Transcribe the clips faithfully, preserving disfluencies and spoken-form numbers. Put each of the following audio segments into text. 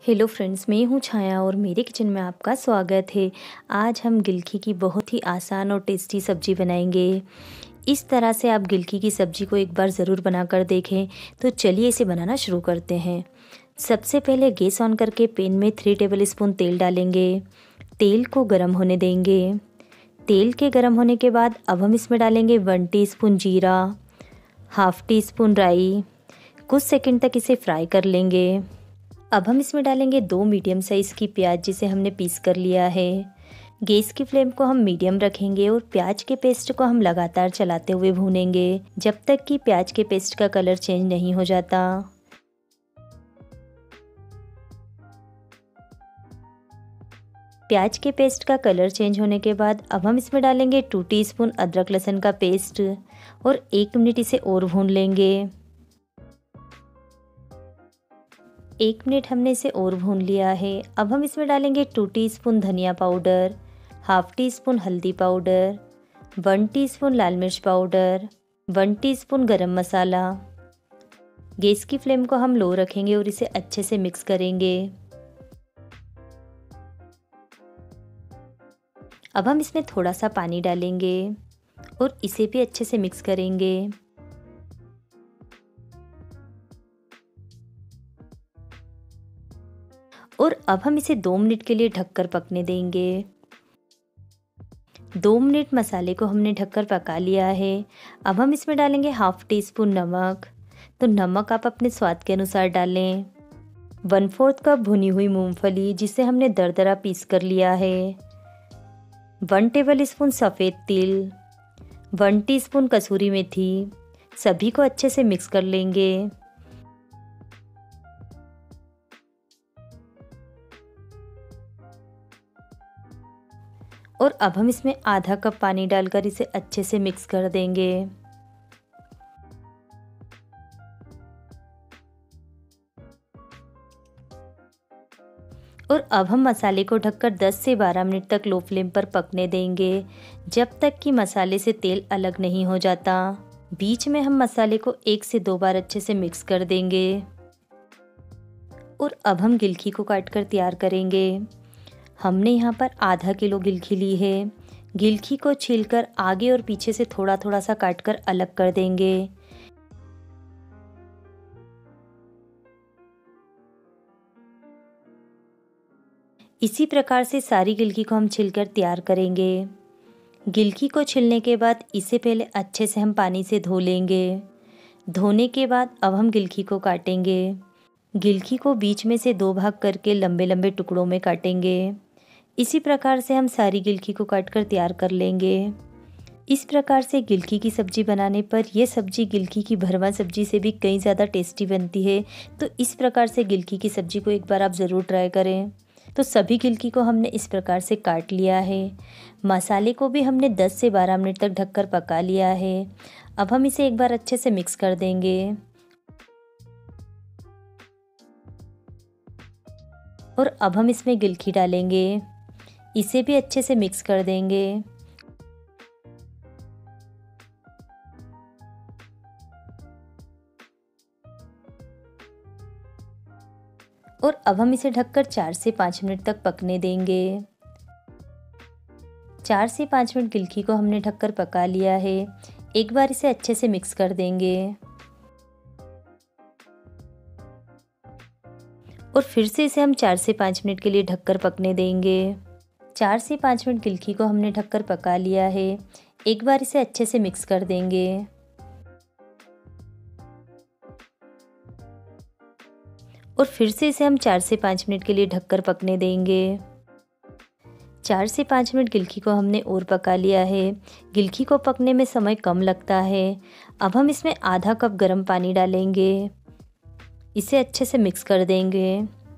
Hello friends, मैं हूँ छाया और मेरे किचन में आपका स्वागत है। आज हम गिलकी की बहुत ही आसान और टेस्टी सब्जी बनाएंगे। इस तरह से आप गिलकी की सब्जी को एक बार ज़रूर बनाकर देखें। तो चलिए इसे बनाना शुरू करते हैं। सबसे पहले गैस ऑन करके पैन में थ्री टेबल स्पून तेल डालेंगे। तेल को गर्म होने देंगे। तेल के गर्म होने के बाद अब हम इसमें डालेंगे वन टी स्पून जीरा, हाफ टी स्पून राई। कुछ सेकंड तक इसे फ्राई कर लेंगे। अब हम इसमें डालेंगे दो मीडियम साइज़ की प्याज जिसे हमने पीस कर लिया है। गैस की फ्लेम को हम मीडियम रखेंगे और प्याज के पेस्ट को हम लगातार चलाते हुए भूनेंगे जब तक कि प्याज के पेस्ट का कलर चेंज नहीं हो जाता। प्याज के पेस्ट का कलर चेंज होने के बाद अब हम इसमें डालेंगे टू टीस्पून अदरक लहसुन का पेस्ट और एक मिनट इसे और भून लेंगे। एक मिनट हमने इसे और भून लिया है। अब हम इसमें डालेंगे टू टीस्पून धनिया पाउडर, हाफ टी स्पून हल्दी पाउडर, वन टीस्पून लाल मिर्च पाउडर, वन टीस्पून गरम मसाला। गैस की फ्लेम को हम लो रखेंगे और इसे अच्छे से मिक्स करेंगे। अब हम इसमें थोड़ा सा पानी डालेंगे और इसे भी अच्छे से मिक्स करेंगे। और अब हम इसे दो मिनट के लिए ढककर पकने देंगे। दो मिनट मसाले को हमने ढककर पका लिया है। अब हम इसमें डालेंगे हाफ टी स्पून नमक। तो नमक आप अपने स्वाद के अनुसार डालें। वन फोर्थ कप भुनी हुई मूंगफली जिसे हमने दरदरा पीस कर लिया है। वन टेबल स्पून सफ़ेद तिल, वन टीस्पून कसूरी मेथी। सभी को अच्छे से मिक्स कर लेंगे। और अब हम इसमें आधा कप पानी डालकर इसे अच्छे से मिक्स कर देंगे। और अब हम मसाले को ढककर दस से बारह मिनट तक लो फ्लेम पर पकने देंगे जब तक कि मसाले से तेल अलग नहीं हो जाता। बीच में हम मसाले को एक से दो बार अच्छे से मिक्स कर देंगे। और अब हम गिलकी को काट कर तैयार करेंगे। हमने यहाँ पर आधा किलो गिलकी ली है। गिलकी को छीलकर आगे और पीछे से थोड़ा थोड़ा सा काटकर अलग कर देंगे। इसी प्रकार से सारी गिलकी को हम छीलकर तैयार करेंगे। गिलकी को छीलने के बाद इसे पहले अच्छे से हम पानी से धो लेंगे। धोने के बाद अब हम गिलकी को काटेंगे। गिलकी को बीच में से दो भाग करके लंबे लंबे टुकड़ों में काटेंगे। इसी प्रकार से हम सारी गिलकी को काटकर तैयार कर लेंगे। इस प्रकार से गिलकी की सब्ज़ी बनाने पर यह सब्ज़ी गिलकी की भरवा सब्ज़ी से भी कई ज़्यादा टेस्टी बनती है। तो इस प्रकार से गिलकी की सब्ज़ी को एक बार आप ज़रूर ट्राई करें। तो सभी गिलकी को हमने इस प्रकार से काट लिया है। मसाले को भी हमने दस से बारह मिनट तक ढककर पका लिया है। अब हम इसे एक बार अच्छे से मिक्स कर देंगे। और अब हम इसमें गिलकी डालेंगे। इसे भी अच्छे से मिक्स कर देंगे। और अब हम इसे ढककर चार से पाँच मिनट तक पकने देंगे। चार से पाँच मिनट गिलकी को हमने ढककर पका लिया है। एक बार इसे अच्छे से मिक्स कर देंगे। और फिर से इसे हम चार से पाँच मिनट के लिए ढककर पकने देंगे। चार से पाँच मिनट गिलकी को हमने ढककर पका लिया है। एक बार इसे अच्छे से मिक्स कर देंगे। और फिर से इसे हम चार से पाँच मिनट के लिए ढककर पकने देंगे। चार से पाँच मिनट गिलकी को हमने और पका लिया है। गिलकी को पकने में समय कम लगता है। अब हम इसमें आधा कप गर्म पानी डालेंगे। इसे अच्छे से मिक्स कर देंगे।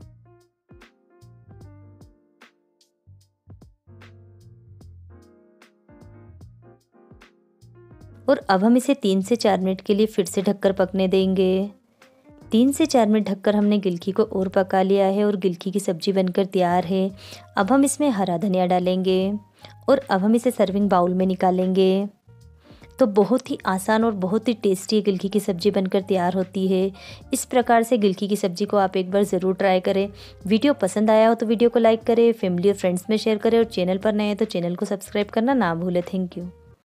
और अब हम इसे तीन से चार मिनट के लिए फिर से ढककर पकने देंगे। तीन से चार मिनट ढककर हमने गिलकी को और पका लिया है और गिलकी की सब्ज़ी बनकर तैयार है। अब हम इसमें हरा धनिया डालेंगे और अब हम इसे सर्विंग बाउल में निकालेंगे। तो बहुत ही आसान और बहुत ही टेस्टी गिलकी की सब्ज़ी बनकर तैयार होती है। इस प्रकार से गिलकी की सब्ज़ी को आप एक बार ज़रूर ट्राई करें। वीडियो पसंद आया हो तो वीडियो को लाइक करें, फैमिली और फ्रेंड्स में शेयर करें और चैनल पर नए हैं तो चैनल को सब्सक्राइब करना ना भूलें। Thank you.